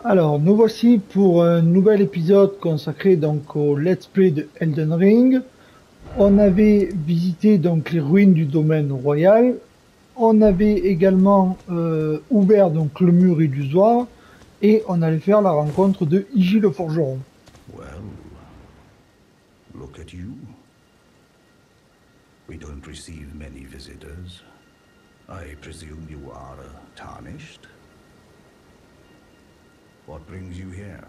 Alors, nous voici pour un nouvel épisode consacré donc au Let's Play de Elden Ring. On avait visité donc les ruines du domaine royal. On avait également ouvert donc le mur illusoire et on allait faire la rencontre de Iji le forgeron. Well, look at you. We don't receive many visitors. I presume you are tarnished? What brings you here?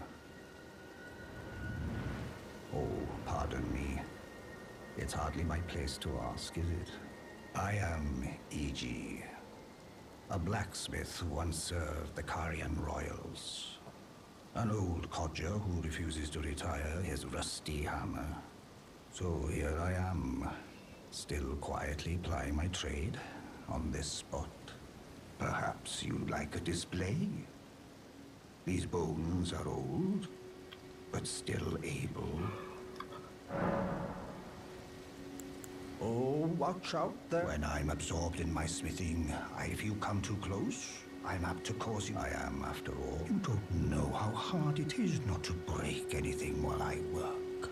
Oh, pardon me. It's hardly my place to ask, is it? I am E.G., a blacksmith who once served the Carian royals. An old codger who refuses to retire his rusty hammer. So here I am, still quietly plying my trade on this spot. Perhaps you'd like a display? These bones are old, but still able. Oh, watch out there. When I'm absorbed in my smithing, if you come too close, I'm apt to cause you. I am, after all. You don't know how hard it is not to break anything while I work.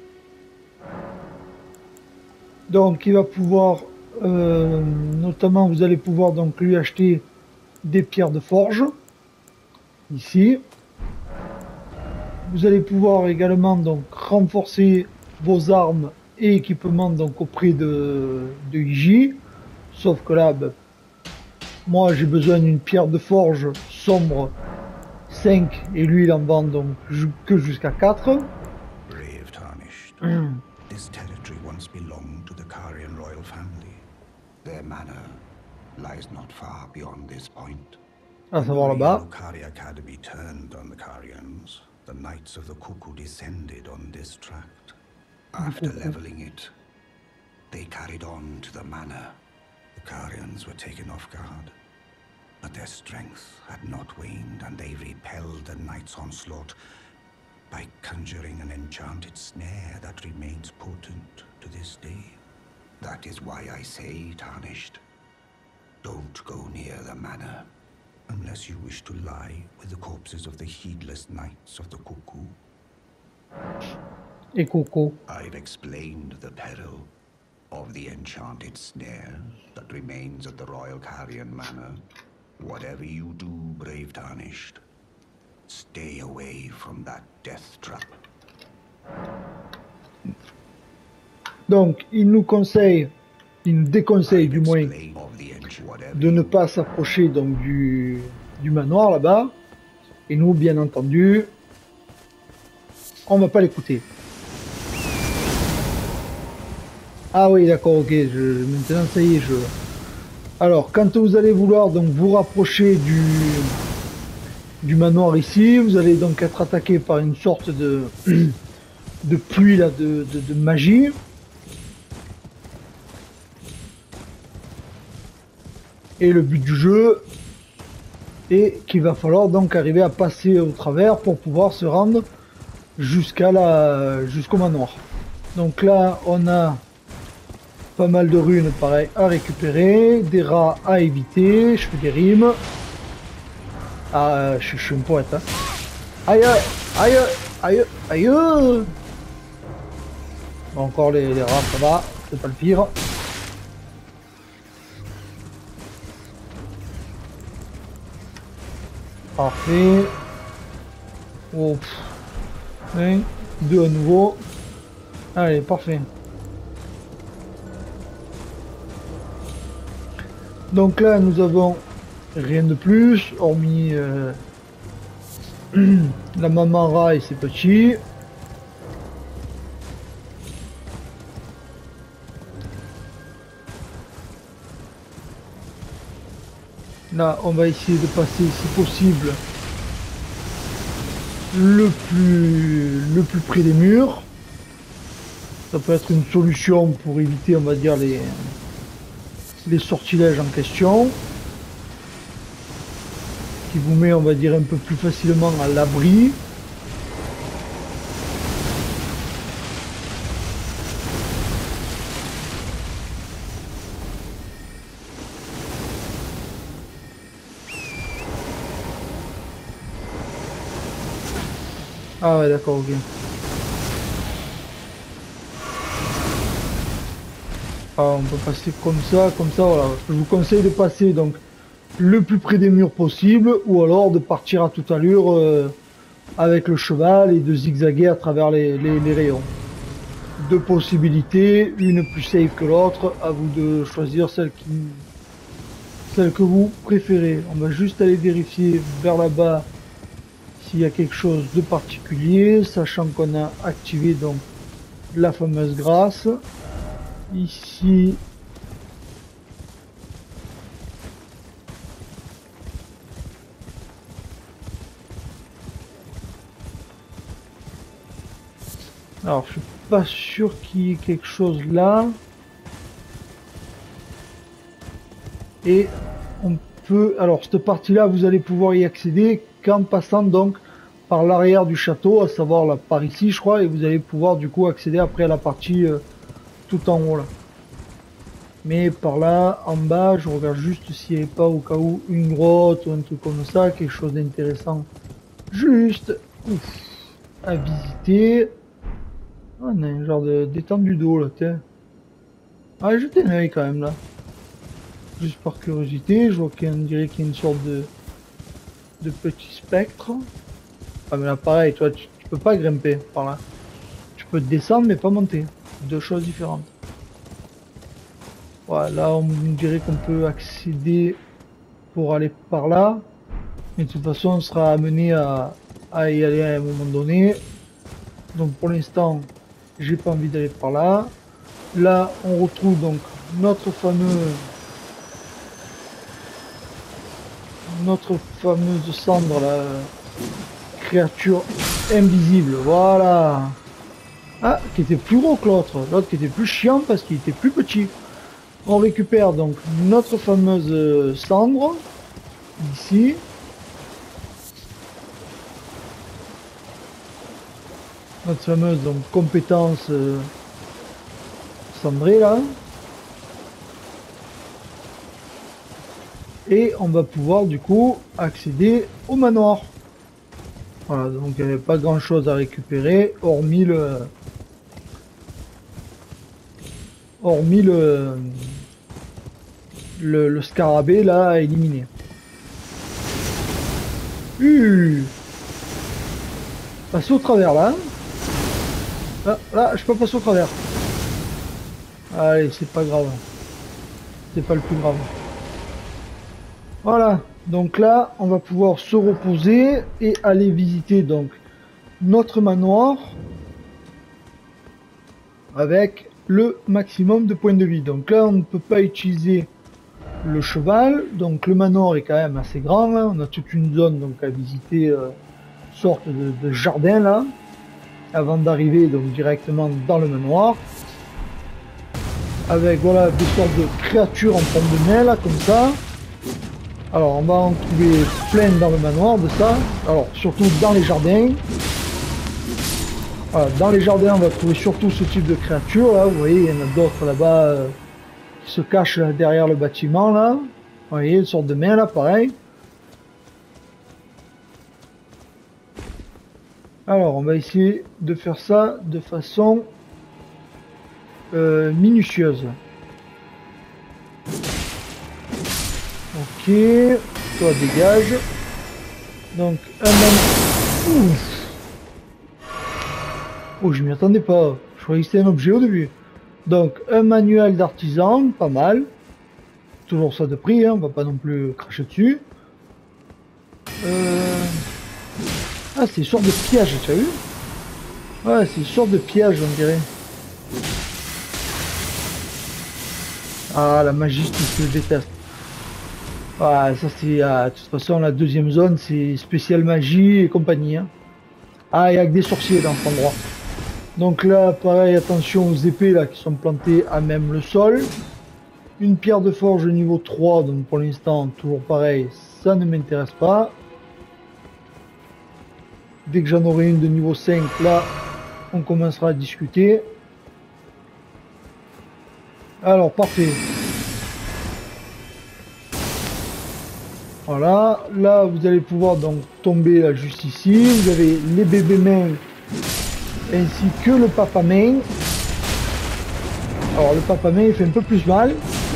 Donc, il va pouvoir, notamment, vous allez pouvoir donc lui acheter des pierres de forge ici. Vous allez pouvoir également donc renforcer vos armes et équipements donc auprès de Iji. Sauf que là, ben, moi j'ai besoin d'une pierre de forge sombre 5 et lui il en vend donc que jusqu'à 4. Brave Tarnished. This territory once belonged to the Carian royal family. Their manor lies not far beyond this point. À savoir là-bas. Lucari Academy turned on the Carians. The Knights of the Cuckoo descended on this tract. After leveling it, they carried on to the manor. The Carians were taken off guard, but their strength had not waned, and they repelled the Knights' onslaught by conjuring an enchanted snare that remains potent to this day. That is why I say, Tarnished, don't go near the manor. Unless you wish to lie with the corpses of the heedless Knights of the Cuckoo. Et Coco. I've explained the peril of the enchanted snare that remains at the Royal Carian Manor. Whatever you do, brave Tarnished, stay away from that death trap. Donc, il nous conseille, il nous déconseille du moins de ne pas s'approcher donc du manoir là-bas. Et nous, bien entendu, on va pas l'écouter. Ah oui, d'accord, ok. Maintenant, ça y est, Alors, quand vous allez vouloir donc vous rapprocher du manoir ici, vous allez donc être attaqué par une sorte de pluie là, de magie. Et le but du jeu est qu'il va falloir donc arriver à passer au travers pour pouvoir se rendre jusqu'au manoir. Donc là, on a pas mal de runes pareil à récupérer, des rats à éviter, je fais des rimes. Ah, je suis un poète. Hein. Aïe, aïe, aïe, aïe. Bon, encore les rats, ça va, c'est pas le pire. Parfait. Oh, un, deux à nouveau. Allez, parfait. Donc là, nous avons rien de plus, hormis la maman rat et ses petits. Là, on va essayer de passer, si possible, le plus près des murs. Ça peut être une solution pour éviter, on va dire, les sortilèges en question. Qui vous met, on va dire, un peu plus facilement à l'abri. Ah ouais, d'accord, ok. Ah, on peut passer comme ça, voilà. Je vous conseille de passer donc le plus près des murs possible, ou alors de partir à toute allure avec le cheval et de zigzaguer à travers les rayons. Deux possibilités, une plus safe que l'autre, à vous de choisir celle que vous préférez. On va juste aller vérifier vers là-bas s'il y a quelque chose de particulier, sachant qu'on a activé donc la fameuse grâce. Ici, alors je suis pas sûr qu'il y ait quelque chose là. Et on peut, alors cette partie-là, vous allez pouvoir y accéder qu'en passant donc par l'arrière du château, à savoir là, par ici, je crois, et vous allez pouvoir du coup accéder après à la partie tout en haut là. Mais par là, en bas, je regarde juste s'il n'y avait pas au cas où une grotte ou un truc comme ça, quelque chose d'intéressant. Juste, ouf, à visiter. Ah, on a un genre de d'étendue d'eau là, tiens. Ah, jetez un œil quand même là. Juste par curiosité, je vois qu'on dirait qu'il y a une sorte de petit spectre. Ah mais là pareil, toi tu peux pas grimper par là. Tu peux descendre mais pas monter. Deux choses différentes. Voilà, là on dirait qu'on peut accéder pour aller par là. Mais de toute façon on sera amené à y aller à un moment donné. Donc pour l'instant j'ai pas envie d'aller par là. Là on retrouve donc notre notre fameuse cendre là. Créature invisible, voilà. Ah, qui était plus gros que l'autre. L'autre qui était plus chiant parce qu'il était plus petit. On récupère donc notre fameuse cendre. Ici. Notre fameuse donc, compétence cendrée là. Et on va pouvoir du coup accéder au manoir. Voilà, donc il n'y avait pas grand chose à récupérer hormis le scarabée là à éliminer. Passer au travers là. Là, je peux passer au travers. Allez, c'est pas grave. C'est pas le plus grave. Voilà. Donc là, on va pouvoir se reposer et aller visiter donc notre manoir avec le maximum de points de vie. Donc là, on ne peut pas utiliser le cheval. Donc le manoir est quand même assez grand. Hein. On a toute une zone donc à visiter, sorte de jardin là, avant d'arriver donc directement dans le manoir. Avec voilà des sortes de créatures en forme de main là comme ça. Alors on va en trouver plein dans le manoir de ça. Alors surtout dans les jardins. Voilà, dans les jardins on va trouver surtout ce type de créatures là. Vous voyez il y en a d'autres là-bas qui se cachent là, derrière le bâtiment là. Vous voyez une sorte de main là pareil. Alors on va essayer de faire ça de façon minutieuse. Ok, toi dégage. Donc un ouf. Oh, je m'y attendais pas. Je croyais que c'était un objet au début. Donc un manuel d'artisan, pas mal. Toujours ça de prix, hein, on va pas non plus cracher dessus. Ah, c'est une sorte de piège, tu as vu? Ouais, c'est une sorte de piège, on dirait. Ah, la magie, c'est ce que je déteste. Ah, ça c'est... de toute façon, la deuxième zone, c'est spécial magie et compagnie. Hein. Ah, il y a que des sorciers dans cet endroit. Donc là, pareil, attention aux épées là qui sont plantées à même le sol. Une pierre de forge niveau 3, donc pour l'instant, toujours pareil, ça ne m'intéresse pas. Dès que j'en aurai une de niveau 5, là, on commencera à discuter. Alors, parfait. Voilà, là vous allez pouvoir donc tomber là juste ici. Vous avez les bébés mains ainsi que le papa main. Alors le papa main il fait un peu plus mal.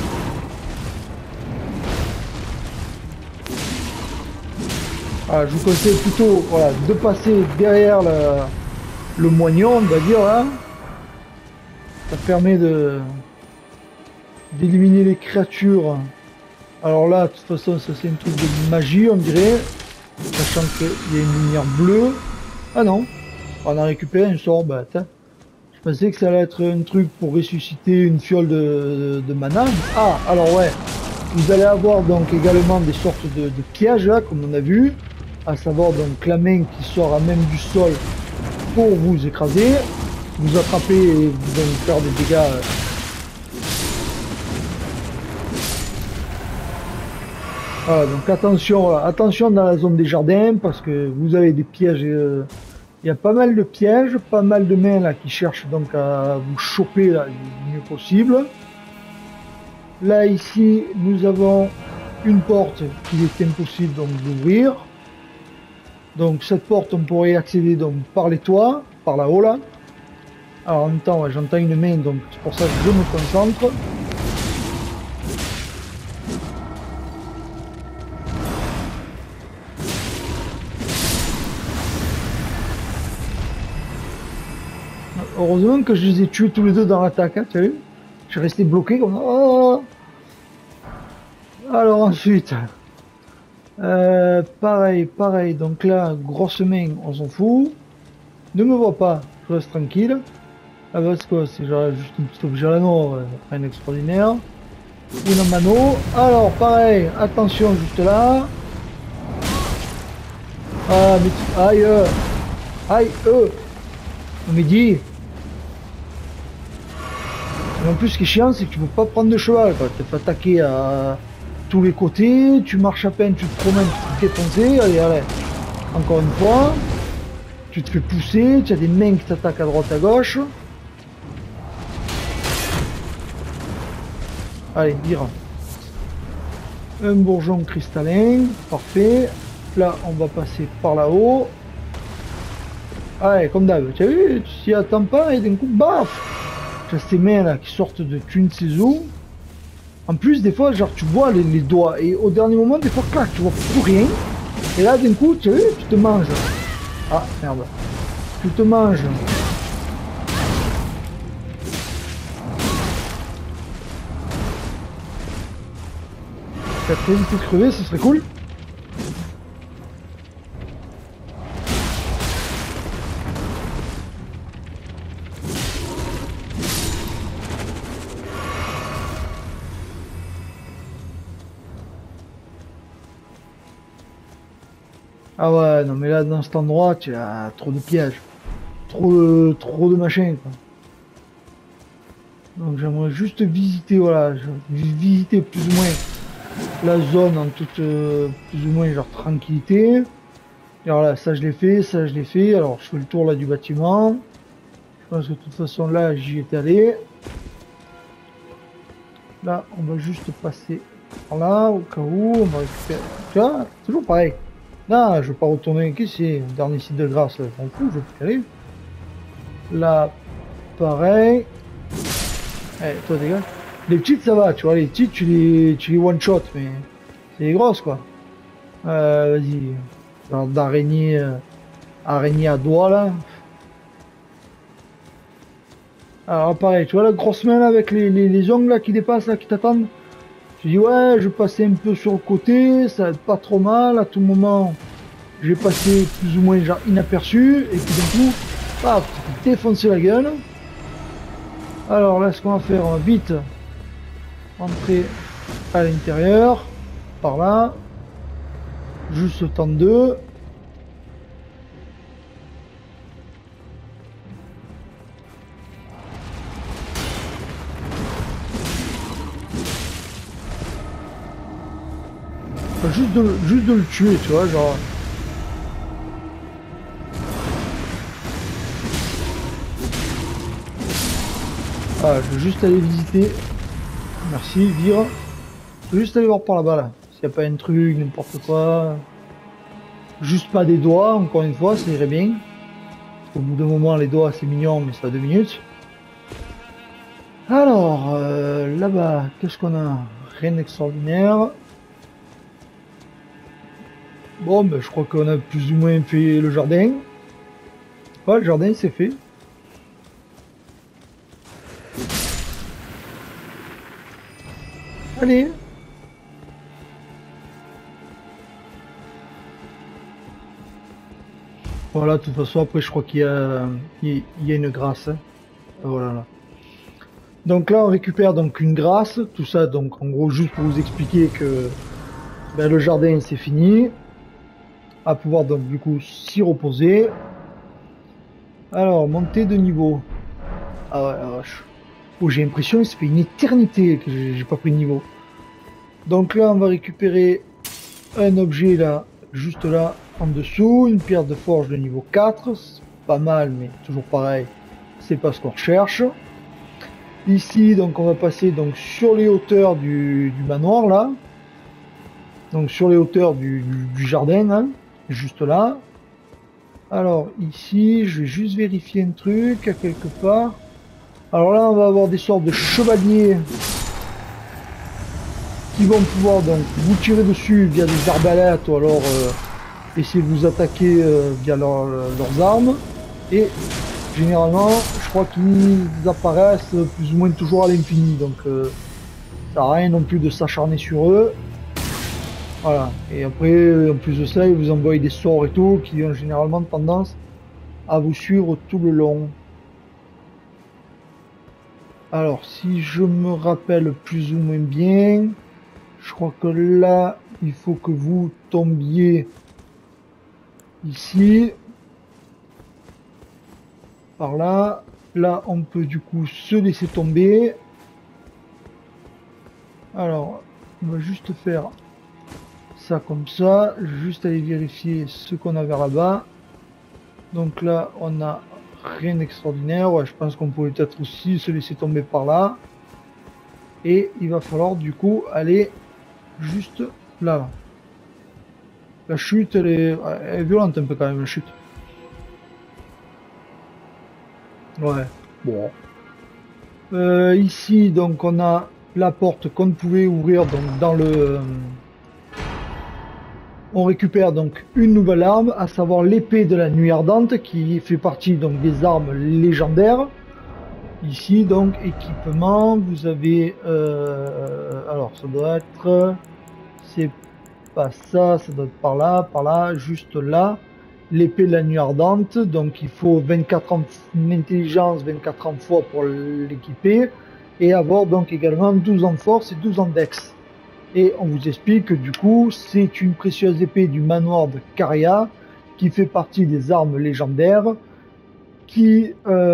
Ah, je vous conseille plutôt voilà, de passer derrière le moignon, on va dire là. Ça permet d'éliminer les créatures. Alors là, de toute façon, ça c'est un truc de magie, on dirait. Sachant qu'il y a une lumière bleue. Ah non, on a récupéré un sort, bah attends. Je pensais que ça allait être un truc pour ressusciter une fiole de mana. Ah, alors ouais. Vous allez avoir donc également des sortes de pièges là, comme on a vu. À savoir donc la main qui sort à même du sol pour vous écraser. Vous attraper et vous allez faire des dégâts. Voilà, donc attention, voilà, attention dans la zone des jardins parce que vous avez des pièges. Il y a pas mal de pièges, pas mal de mains là qui cherchent donc à vous choper là, le mieux possible. Là ici, nous avons une porte qu'il est impossible donc d'ouvrir. Donc cette porte, on pourrait y accéder donc par les toits, par là-haut là. Alors en même temps, ouais, j'entends une main, donc c'est pour ça que je me concentre. Heureusement que je les ai tués tous les deux dans l'attaque, hein, tu as vu? Je suis resté bloqué comme ça. Oh. Alors ensuite, pareil, donc là, grosse main, on s'en fout. Ne me vois pas, je reste tranquille. Ah bah c'est quoi? C'est genre juste un petit objet à l'anneau, rien d'extraordinaire. Une mano. Alors pareil, attention juste là. Ah mais aïe aïe mais dis. Et en plus ce qui est chiant c'est que tu peux pas prendre de cheval quoi. Tu te fais attaquer à tous les côtés, tu marches à peine, tu te promènes, tu te fais défoncer, allez. Encore une fois. Tu te fais pousser, tu as des mains qui t'attaquent à droite à gauche. Allez, vire. Un bourgeon cristallin, parfait. Là, on va passer par là-haut. Allez, comme d'hab, tu as vu, tu t'y attends pas et d'un coup, baf! Tu as ces mains là qui sortent de tu ne sais où. En plus, des fois, genre, tu vois les doigts et au dernier moment, des fois, clac, tu vois plus rien. Et là, d'un coup, tu as vu, tu te manges. Ah, merde. Tu te manges. Tu as très vite de crever, ce serait cool. Ah ouais, non mais là, dans cet endroit, tu as trop de pièges. Trop de machins, quoi. Donc j'aimerais juste visiter, voilà, visiter plus ou moins la zone en toute, plus ou moins, genre, tranquillité. Et alors là, ça je l'ai fait, ça je l'ai fait. Alors je fais le tour là du bâtiment. Je pense que de toute façon là, j'y étais allé. Là, on va juste passer par là, au cas où, on va récupérer. Tu vois, toujours pareil. Là, je vais pas retourner, qu'est-ce que c'est? Dernier site de grâce, je m'en fous, je vais y aller. Là, pareil. Allez, toi dégage. Les petites ça va, tu vois, les petites tu les one shot, mais c'est les grosses quoi. Vas-y. Genre d'araignée araignée à doigts là. Alors pareil, tu vois la grosse main là avec les ongles là qui dépassent là qui t'attendent. Tu dis ouais je vais passer un peu sur le côté, ça va être pas trop mal, à tout moment je vais passer plus ou moins genre inaperçu et puis d'un coup, paf, défoncer la gueule. Alors là ce qu'on va faire, on va vite entrer à l'intérieur, par là, juste le temps de... Enfin, juste de le tuer, tu vois, genre... Ah, je veux juste aller visiter. Merci, vire. Je veux juste aller voir par là-bas, là. S'il n'y a pas un truc, n'importe quoi. Juste pas des doigts, encore une fois, ça irait bien. Au bout d'un moment, les doigts, c'est mignon, mais ça a 2 minutes. Alors, là-bas, qu'est-ce qu'on a? Rien d'extraordinaire. Bon, ben, je crois qu'on a plus ou moins fait le jardin. Ouais, le jardin, c'est fait. Allez. Voilà, de toute façon, après, je crois qu'il y a une grâce. Hein. Voilà, là. Donc là, on récupère donc une grâce, tout ça, donc en gros, juste pour vous expliquer que ben, le jardin, c'est fini. À pouvoir donc du coup s'y reposer. Alors, montée de niveau. Ah ouais, la vache. Oh, j'ai l'impression que ça fait une éternité que j'ai pas pris de niveau. Donc là, on va récupérer un objet là, juste là, en dessous, une pierre de forge de niveau 4. C'est pas mal, mais toujours pareil, c'est pas ce qu'on recherche. Ici, donc on va passer donc sur les hauteurs du manoir là. Donc sur les hauteurs du jardin, hein, juste là. Alors ici, je vais juste vérifier un truc à quelque part. Alors là, on va avoir des sortes de chevaliers qui vont pouvoir donc vous tirer dessus via des arbalètes ou alors essayer de vous attaquer via leurs armes. Et généralement, je crois qu'ils apparaissent plus ou moins toujours à l'infini. Donc ça sert à rien non plus de s'acharner sur eux. Voilà. Et après, en plus de ça, ils vous envoient des sorts et tout qui ont généralement tendance à vous suivre tout le long. Alors, si je me rappelle plus ou moins bien, je crois que là, il faut que vous tombiez ici. Par là. Là, on peut du coup se laisser tomber. Alors, on va juste faire ça comme ça. Juste aller vérifier ce qu'on a vers là-bas. Donc là, on a rien d'extraordinaire. Ouais, je pense qu'on pouvait peut-être aussi se laisser tomber par là. Et il va falloir du coup aller juste là. La chute, elle est violente un peu quand même, la chute. Ouais, bon. Ici, donc, on a la porte qu'on pouvait ouvrir donc, dans le... on récupère donc une nouvelle arme, à savoir l'épée de la nuit ardente, qui fait partie donc, des armes légendaires. Ici, donc, équipement, vous avez... alors, ça doit être... c'est pas ça, ça doit être par là, juste là. L'épée de la nuit ardente, donc il faut 24 en intelligence, 24 en foi pour l'équiper, et avoir donc également 12 en force et 12 en dex. Et on vous explique que du coup, c'est une précieuse épée du manoir de Caria, qui fait partie des armes légendaires, qui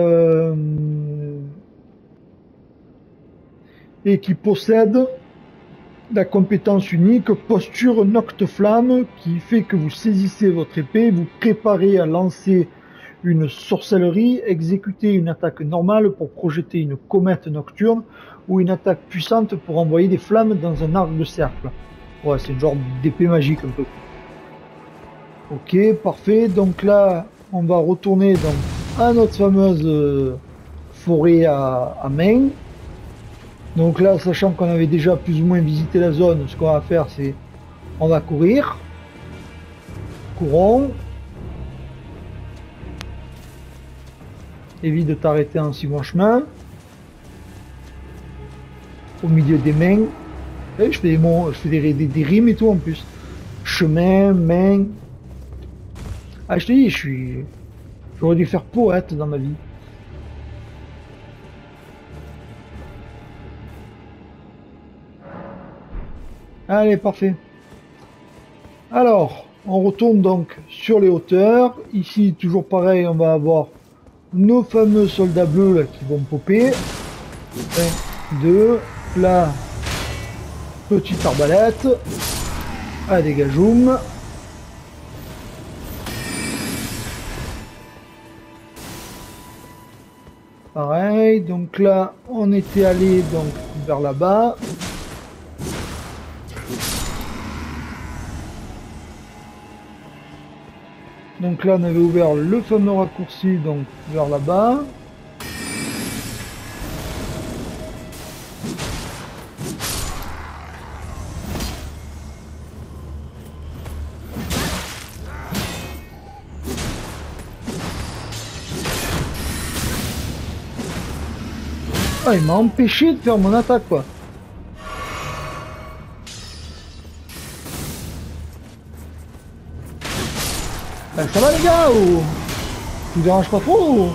possède la compétence unique posture Nocte-Flamme qui fait que vous saisissez votre épée, vous préparez à lancer une sorcellerie, exécuter une attaque normale pour projeter une comète nocturne ou une attaque puissante pour envoyer des flammes dans un arc de cercle. Ouais, c'est une genre d'épée magique un peu. Ok, parfait. Donc là, on va retourner à notre fameuse forêt à main. Donc là, sachant qu'on avait déjà plus ou moins visité la zone, ce qu'on va faire, c'est on va courir. Courons. Évite de t'arrêter en si bon chemin. Au milieu des mains. Et je fais des mots, je fais des rimes et tout en plus. Chemin, main. Ah, je te dis, j'aurais dû faire poète dans ma vie. Allez, parfait. Alors, on retourne donc sur les hauteurs. Ici, toujours pareil, on va avoir nos fameux soldats bleus là, qui vont popper. 1, 2, là, petite arbalète. Ah, dégageoum. Pareil, donc là, on était allé donc vers là-bas. Donc là on avait ouvert le fameux raccourci donc vers là-bas. Ah, il m'a empêché de faire mon attaque quoi. Ben, ça va les gars ou... Tu vous dérange pas trop ou...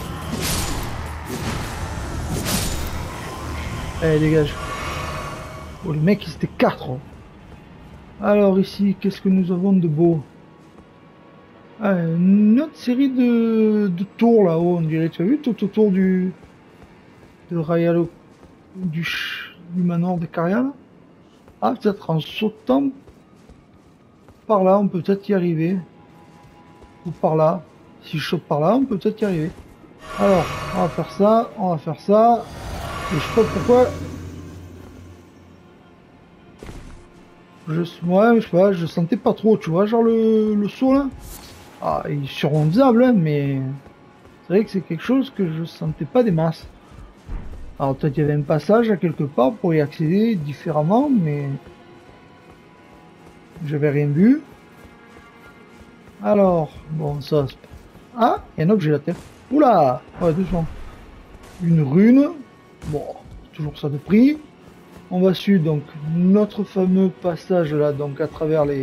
Allez dégage. Oh le mec il c'était 4. Alors ici qu'est-ce que nous avons de beau? Ah, une autre série de tours là-haut on dirait. Tu as vu tout autour du... de Rayalo... du manoir de Carial. Ah peut-être en sautant par là on peut peut-être y arriver. Ou par là. Si je saute par là, on peut peut-être y arriver. Alors, on va faire ça, on va faire ça. Et je sais pas pourquoi. Ouais, je sais pas, je sentais pas trop, tu vois, genre le saut là. Ah, il est surmontable, hein, mais c'est vrai que c'est quelque chose que je sentais pas des masses. Alors peut-être qu'il y avait un passage à quelque part pour y accéder différemment, mais j'avais rien vu. Alors, bon, ça... Ah, il y a un objet à la terre. Oula! Ouais, doucement. Une rune. Bon, toujours ça de prix. On va suivre donc notre fameux passage là, donc à travers les...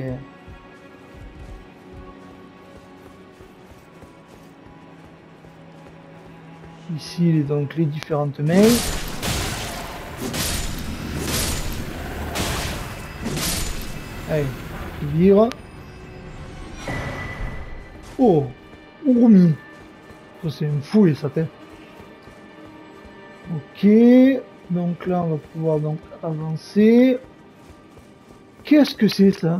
Ici, donc les différentes mails. Allez, vire. Oh, Urumi. Ça c'est une fouille ça tête. Ok, donc là on va pouvoir donc avancer. Qu'est-ce que c'est ça?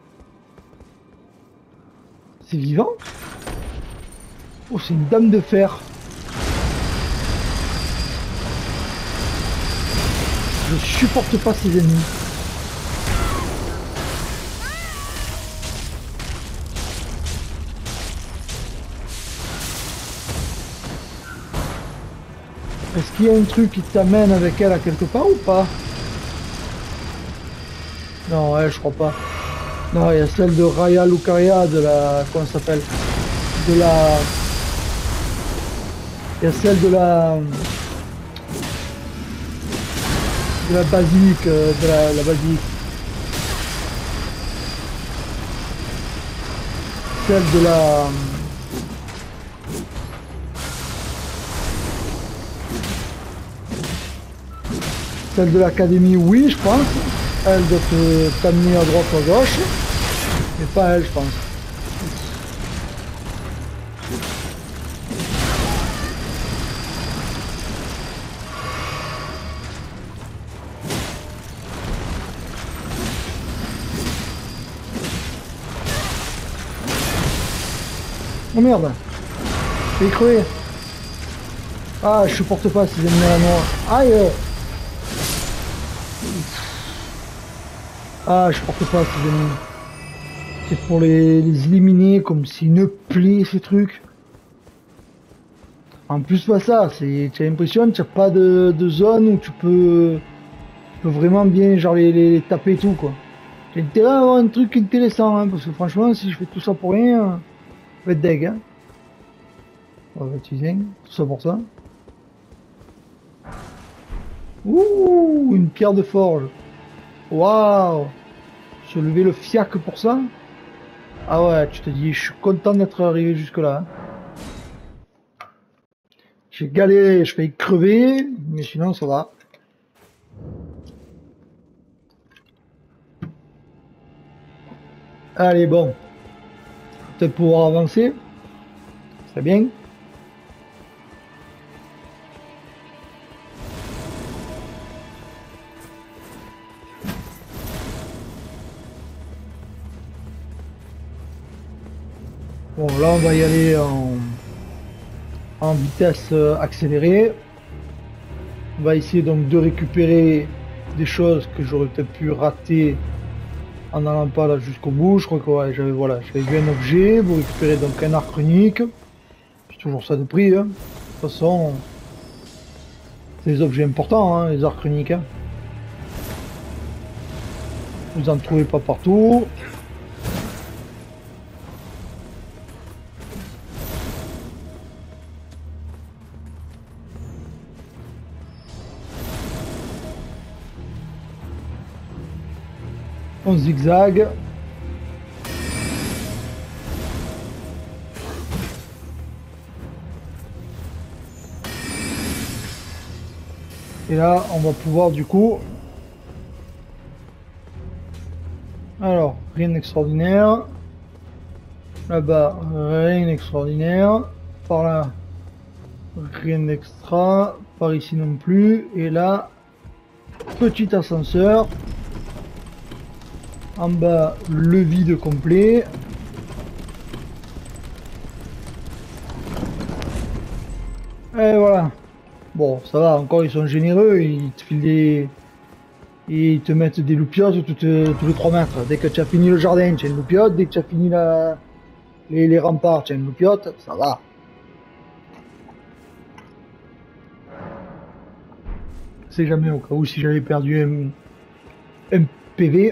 C'est vivant? Oh, c'est une dame de fer. Je supporte pas ces ennemis. Est-ce qu'il y a un truc qui t'amène avec elle à quelque part ou pas? Non, ouais, je crois pas. Non, il y a celle de Raya Lucaria, de la... Comment ça s'appelle? De la... Il y a celle de la... De la basilique, la basilique. Celle de la... Celle de l'académie, oui, je pense. Elle doit t'amener à droite ou à gauche. Mais pas elle, je pense. Oh merde! J'ai crevé! Ah, je supporte pas ces ennemis à la noix. Aïe! Ah, je supporte pas ces ennemis. C'est pour les éliminer comme c'est une plaie, ces trucs. En plus, pas ça, tu as l'impression que tu n'as pas de zone où tu peux vraiment bien genre, les taper et tout, quoi. J'ai intérêt à avoir un truc intéressant, hein, parce que franchement, si je fais tout ça pour rien, ça va être deg, hein. On va utiliser tout ça pour ça. Ouh, une pierre de forge. Waouh! Se lever le fiac pour ça? Ah ouais, tu te dis, je suis content d'être arrivé jusque là. J'ai galéré, je vais crever, mais sinon ça va. Allez, bon. Peut-être pouvoir avancer. C'est bien. Bon, là on va y aller en vitesse accélérée. On va essayer donc de récupérer des choses que j'aurais peut-être pu rater en n'allant pas là jusqu'au bout. Je crois que ouais, j'avais voilà, j'avais vu un objet. Vous récupérez donc un arc runique. C'est toujours ça de prix. Hein. De toute façon, c'est des objets importants, hein, les arcs runiques. Hein. Vous en trouvez pas partout. On zigzag. Et là, on va pouvoir du coup... Alors, rien d'extraordinaire. Là-bas, rien d'extraordinaire. Par là, rien d'extra. Par ici non plus. Et là, petit ascenseur. En bas, le vide complet. Et voilà. Bon, ça va, encore ils sont généreux, ils te filent des... Ils te mettent des loupiotes tous les 3 mètres. Dès que tu as fini le jardin, tu as une loupiote. Dès que tu as fini les remparts, tu as une loupiote. Ça va. C'est jamais au cas où si j'avais perdu un PV.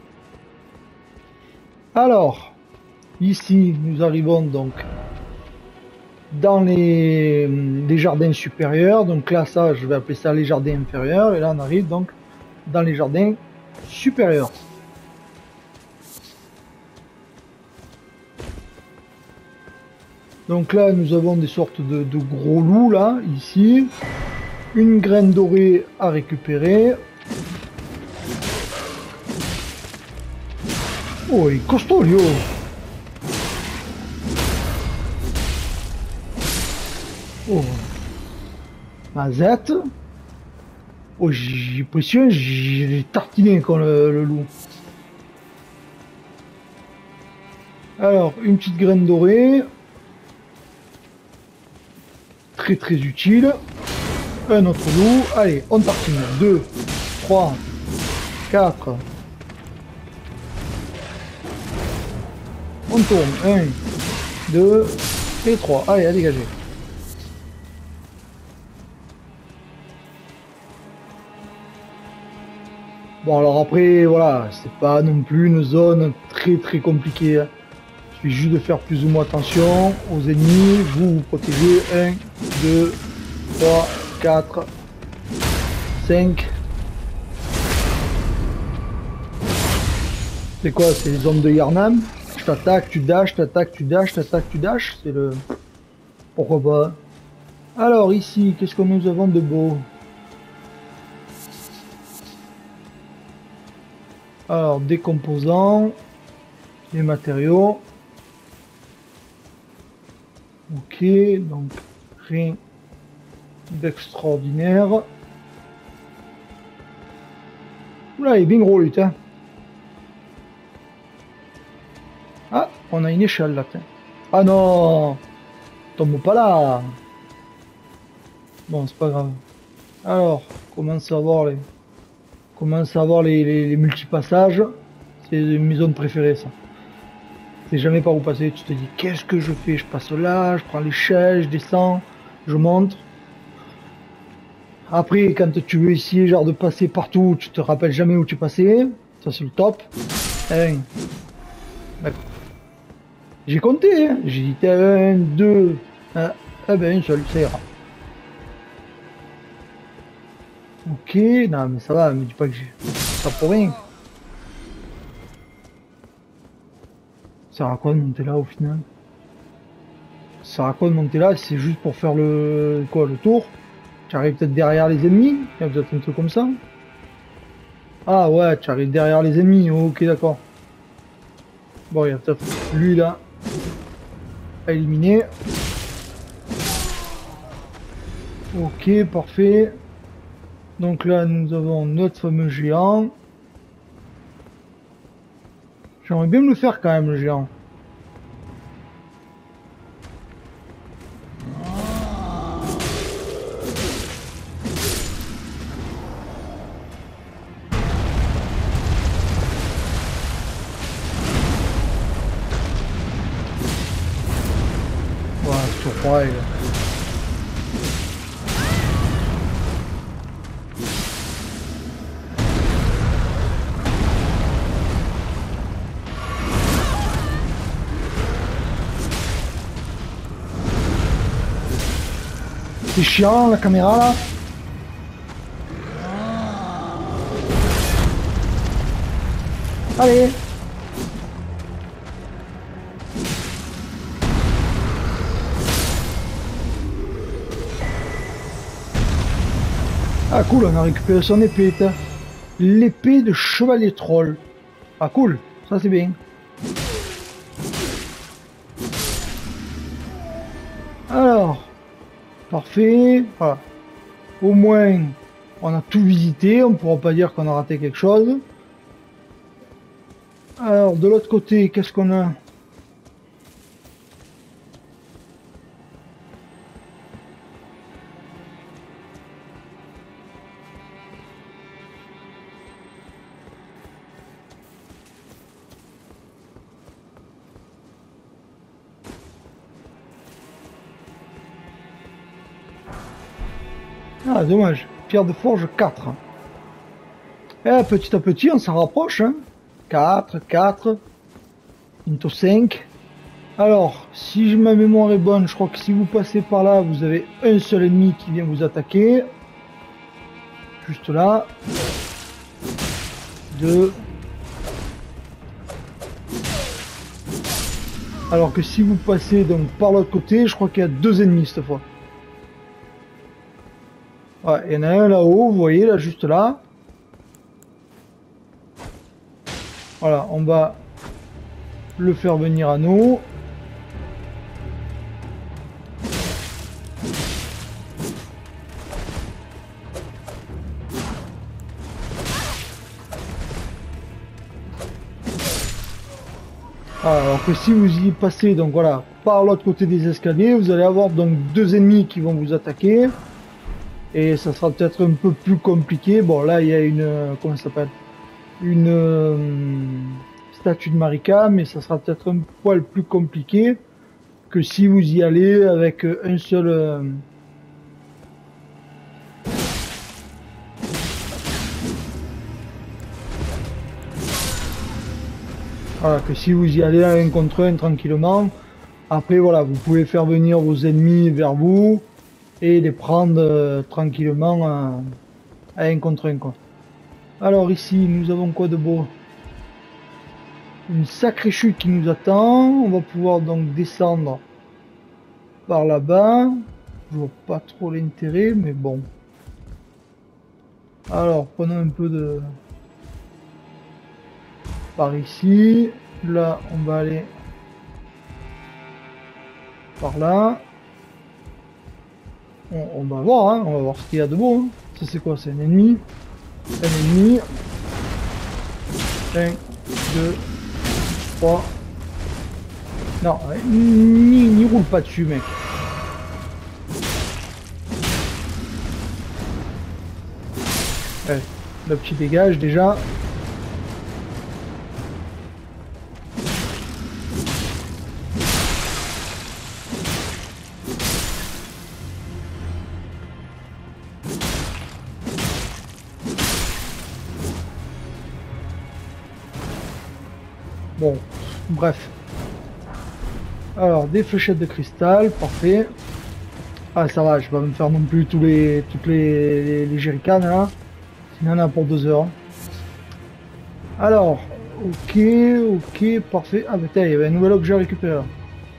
Alors, ici, nous arrivons donc dans les jardins supérieurs. Donc là, ça, je vais appeler ça les jardins inférieurs. Et là, on arrive donc dans les jardins supérieurs. Donc là, nous avons des sortes de gros loups, là, ici. Une graine dorée à récupérer. Oh, il est costaud, lui, oh. Oh. Mazette. Oh, j'ai l'impression j'ai tartiné comme le loup. Alors, une petite graine dorée. Très très utile. Un autre loup. Allez, on tartine. 2, 3, 4. On tourne. 1, 2 et 3. Allez, à dégager. Bon, alors après, voilà, c'est pas non plus une zone très très compliquée. Hein. Il suffit juste de faire plus ou moins attention aux ennemis. Vous vous protégez. 1, 2, 3, 4, 5. C'est quoi? C'est les zones de Yarnam. Je t'attaque, tu dashes, t'attaques, tu dashes, t'attaques, tu dashes. C'est le... Pourquoi pas? Alors ici, qu'est-ce que nous avons de beau? Alors, des composants, les matériaux. Ok, donc rien d'extraordinaire. Oula, il est bien gros, lui, hein. Ah, on a une échelle là, tiens. Ah non, tombe pas là. Bon, c'est pas grave. Alors, commence à voir les multipassages. C'est mes zones préférées, ça. Tu sais jamais par où passer. Tu te dis, qu'est-ce que je fais? Je passe là, je prends l'échelle, je descends, je monte. Après, quand tu veux essayer genre de passer partout, tu te rappelles jamais où tu passais. Ça, c'est le top. J'ai compté, hein. J'ai dit 1, 2. Ah ben, une seule, ça ira. Ok, non mais ça va, me dis pas que j'ai ça pour rien. Ça sert à quoi de monter là au final? Ça sert à quoi de monter là? C'est juste pour faire le tour? Tu arrives peut-être derrière les ennemis? Il y a peut-être un truc comme ça? Ah ouais, tu arrives derrière les ennemis, ok d'accord. Bon, il y a peut-être lui là à éliminer. Ok, parfait. Donc là, nous avons notre fameux géant. J'aimerais bien me le faire quand même, le géant. toujours pareil. Là. C'est chiant la caméra là. Allez. Ah cool, on a récupéré son épée. L'épée de chevalier troll. Ah cool, ça c'est bien. Alors, parfait. Voilà. Au moins, on a tout visité. On ne pourra pas dire qu'on a raté quelque chose. Alors, de l'autre côté, qu'est-ce qu'on a? Ah, dommage. Pierre de forge 4. Et petit à petit, on s'en rapproche. Hein. 4, 4. Bientôt 5. Alors, si ma mémoire est bonne, je crois que si vous passez par là, vous avez un seul ennemi qui vient vous attaquer. Juste là. 2. Alors que si vous passez donc par l'autre côté, je crois qu'il y a 2 ennemis cette fois. Ouais, il y en a un là-haut, vous voyez, là, juste là. Voilà, on va le faire venir à nous. Alors que si vous y passez, donc voilà, par l'autre côté des escaliers, vous allez avoir donc 2 ennemis qui vont vous attaquer. Et ça sera peut-être un peu plus compliqué. Bon, là, il y a une... comment ça s'appelle? Une statue de Marika, mais ça sera peut-être un poil plus compliqué que si vous y allez avec un seul... Voilà, que si vous y allez à un contre un tranquillement. Après, voilà, vous pouvez faire venir vos ennemis vers vous et les prendre tranquillement à un contre un, quoi. Alors ici, nous avons quoi de beau? Une sacrée chute qui nous attend. On va pouvoir donc descendre par là-bas. Je vois pas trop l'intérêt, mais bon. Alors, prenons un peu de... par ici. Là, on va aller par là. On va voir, hein. On va voir ce qu'il y a de beau. Hein. Ça, c'est quoi? C'est un ennemi. Un ennemi. 1, 2, 3. Non, n'y roule pas dessus, mec. Ouais, le petit dégage déjà. Bon, bref. Alors, des fléchettes de cristal, parfait. Ah, ça va, je vais pas me faire non plus toutes les jerrycans là. Sinon, on a pour 2 heures. Alors, ok, parfait. Ah, mais il y avait un nouvel objet à récupérer là.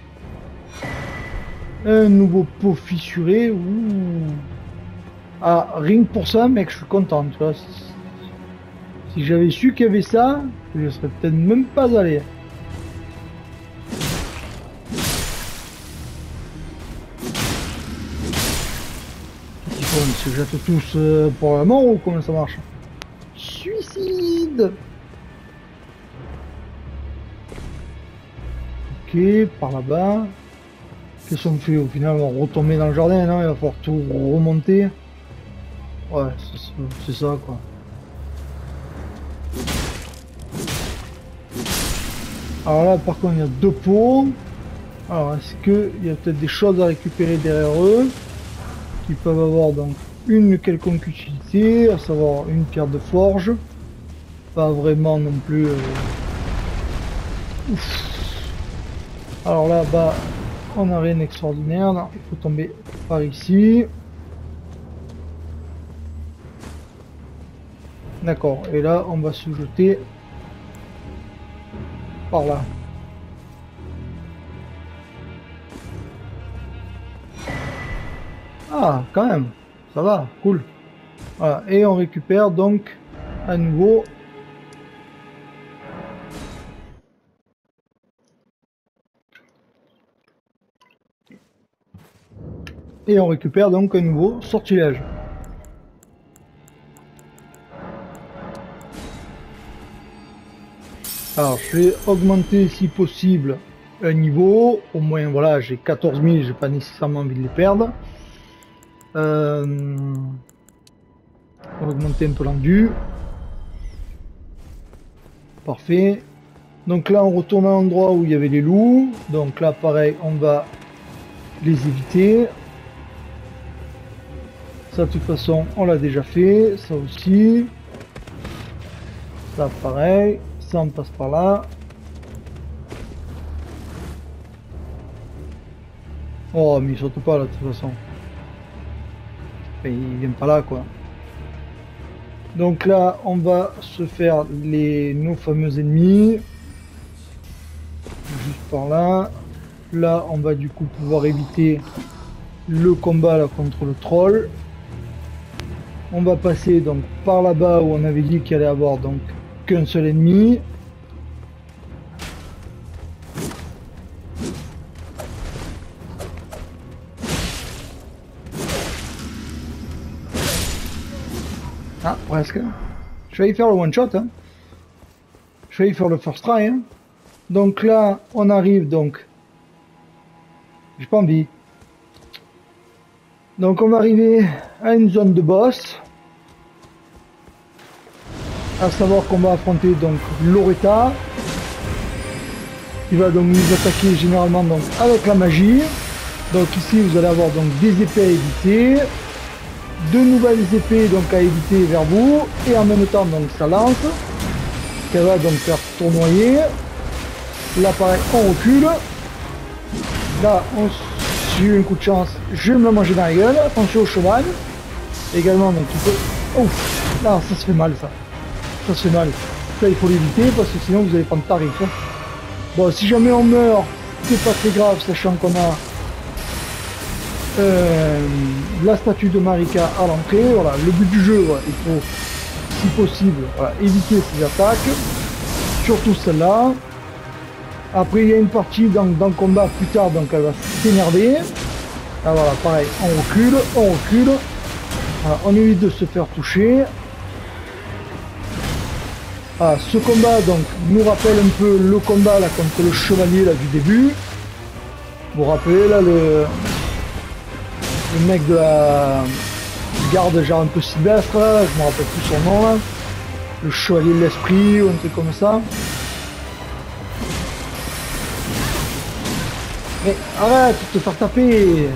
Un nouveau pot fissuré. Ouh. Ah, rien que pour ça, mec, je suis content. Tu vois. Si j'avais su qu'il y avait ça, je serais peut-être même pas allé. Ils se jettent tous pour la mort ou comment ça marche? Suicide! Ok, par là-bas. Qu'est-ce qu'on fait au final? On va retomber dans le jardin, non? Il va falloir tout remonter. Ouais, c'est ça quoi. Alors là, par contre, il y a 2 pots. Alors, est-ce qu'il y a peut-être des choses à récupérer derrière eux qui peuvent avoir donc une quelconque utilité, à savoir une pierre de forge. Pas vraiment non plus. Ouf. Alors là, bah, on n'a rien d'extraordinaire. Non, il faut tomber par ici. D'accord. Et là, on va se jeter par là. Ah, quand même. Ça va, cool. Voilà. Et on récupère donc à nouveau. Et on récupère donc un nouveau sortilège. Alors je vais augmenter si possible un niveau. Au moins voilà, j'ai 14 000, j'ai pas nécessairement envie de les perdre. On va augmenter un peu l'endu. Parfait. Donc là on retourne à l'endroit où il y avait les loups. Donc là pareil, on va les éviter. Ça de toute façon on l'a déjà fait. Ça aussi. Ça pareil. Ça on passe par là. Oh mais il saute pas là de toute façon. Enfin, il vient pas là quoi. Donc là on va se faire nos fameux ennemis. Juste par là. Là on va du coup pouvoir éviter le combat là contre le troll. On va passer donc par là-bas où on avait dit qu'il allait avoir donc qu'un seul ennemi. Ah presque. Je vais y faire le one shot. Hein. Je vais y faire le first try. Hein. Donc là on arrive donc. J'ai pas envie. Donc on va arriver à une zone de boss. À savoir qu'on va affronter donc Loretta. Qui va donc nous attaquer généralement donc avec la magie. Donc ici vous allez avoir donc des épées à éviter. De nouvelles épées donc à éviter vers vous. Et en même temps donc sa lance. Qu'elle va donc faire tournoyer. Là pareil on recule. Là on j'ai eu un coup de chance, je vais me la manger dans la gueule, attention au cheval. Également donc tu peux. Oh là ça se fait mal ça. Ça se fait mal. Ça il faut l'éviter parce que sinon vous allez prendre tarif. Hein. Bon si jamais on meurt, c'est pas très grave, sachant qu'on a la statue de Marika à l'entrée. Voilà, le but du jeu, voilà, il faut si possible voilà, éviter ces attaques. Surtout celle-là. Après il y a une partie dans le combat plus tard, donc elle va s'énerver. Ah voilà, pareil, on recule. Voilà, on évite de se faire toucher. Ah, ce combat donc nous rappelle un peu le combat là contre le chevalier là du début. Vous vous rappelez là le mec de la garde genre un peu sylvestre là, je me rappelle plus son nom là. Le chevalier de l'esprit ou un truc comme ça. Mais arrête de te faire taper.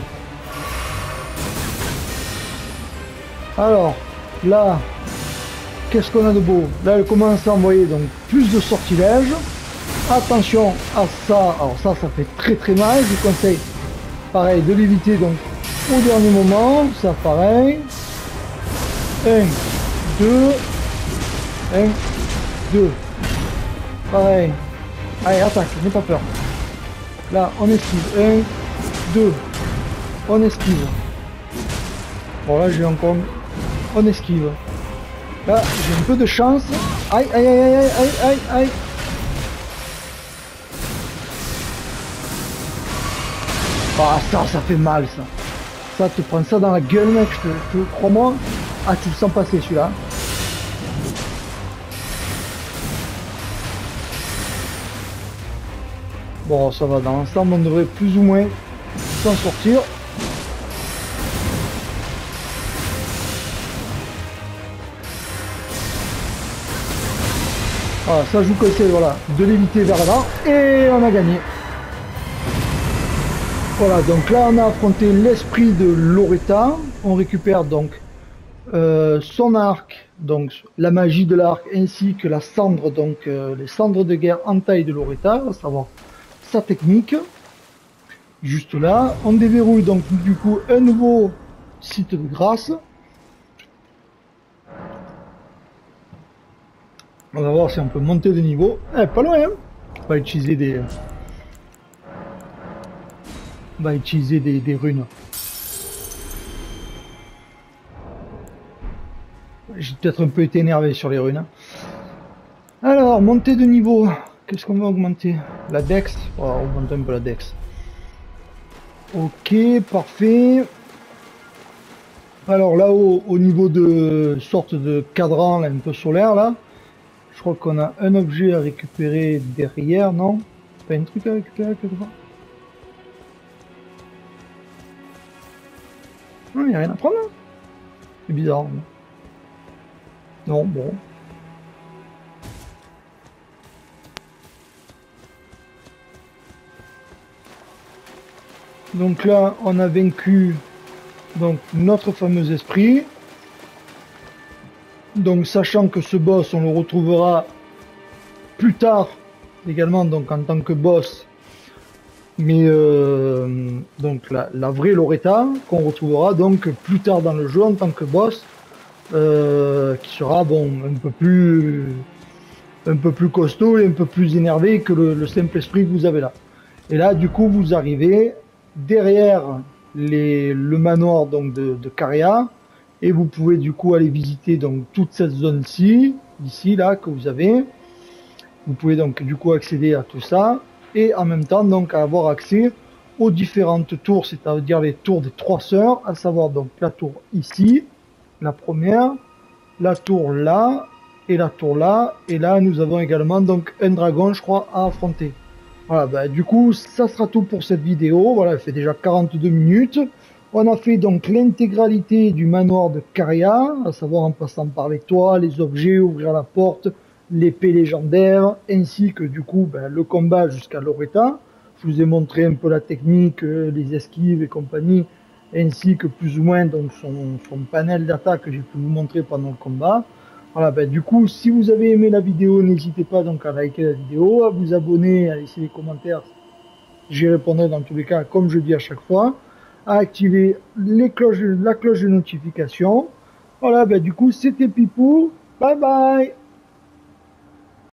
Alors, là, qu'est-ce qu'on a de beau? Là, elle commence à envoyer donc plus de sortilèges. Attention à ça. Alors ça fait très très mal. Je vous conseille, pareil, de l'éviter donc au dernier moment. Ça, pareil. 1, 2. 1, 2. Pareil. Allez, attaque, n'aie pas peur. Là, on esquive. 1, 2. On esquive. Bon, là, j'ai encore... On esquive. Là, j'ai un peu de chance. Aïe, aïe, aïe, aïe, aïe, aïe, aïe. Ah, ça fait mal, ça. Ça, te prends ça dans la gueule, mec. Je te crois-moi. Ah, tu le sens passer, celui-là. Bon, ça va, dans l'ensemble, on devrait plus ou moins s'en sortir. Voilà, ça je vous conseille, voilà, de l'éviter vers là, et on a gagné. Voilà, donc là on a affronté l'esprit de Loretta. On récupère donc son arc, donc la magie de l'arc, ainsi que la cendre, donc les cendres de guerre en taille de Loretta, à savoir sa technique. Juste là, on déverrouille donc du coup un nouveau site de grâce. On va voir si on peut monter de niveau. Eh, pas loin, hein. On va utiliser des runes. J'ai peut-être un peu été énervé sur les runes, hein. Alors, montée de niveau. Qu'est-ce qu'on va augmenter? La dex. Oh, on augmente un peu la dex. Ok, parfait. Alors là-haut, au niveau de sorte de cadran là, un peu solaire là, je crois qu'on a un objet à récupérer derrière, non? Pas un truc à récupérer quelque part? Non, il n'y a rien à prendre, hein. C'est bizarre. Non, bon. Donc là, on a vaincu donc notre fameux esprit. Donc sachant que ce boss, on le retrouvera plus tard également donc en tant que boss, mais donc la vraie Loretta qu'on retrouvera donc plus tard dans le jeu en tant que boss, qui sera bon un peu plus costaud et un peu plus énervé que le simple esprit que vous avez là. Et là du coup vous arrivez derrière le manoir donc de Caria, et vous pouvez du coup aller visiter donc toute cette zone-ci, ici là que vous avez. Vous pouvez donc du coup accéder à tout ça et en même temps donc avoir accès aux différentes tours, c'est-à-dire les tours des trois sœurs, à savoir donc la tour ici, la première, la tour là et la tour là. Et là nous avons également donc un dragon je crois à affronter. Voilà, bah, du coup ça sera tout pour cette vidéo. Voilà, elle fait déjà 42 minutes. On a fait donc l'intégralité du manoir de Caria, à savoir en passant par les toits, les objets, ouvrir la porte, l'épée légendaire, ainsi que du coup ben, le combat jusqu'à Loretta. Je vous ai montré un peu la technique, les esquives et compagnie, ainsi que plus ou moins donc son panel d'attaque que j'ai pu vous montrer pendant le combat. Voilà, ben, du coup, si vous avez aimé la vidéo, n'hésitez pas donc à liker la vidéo, à vous abonner, à laisser des commentaires. J'y répondrai dans tous les cas, comme je dis à chaque fois, à activer la cloche de notification. Voilà, ben, du coup, c'était Pipou. Bye bye!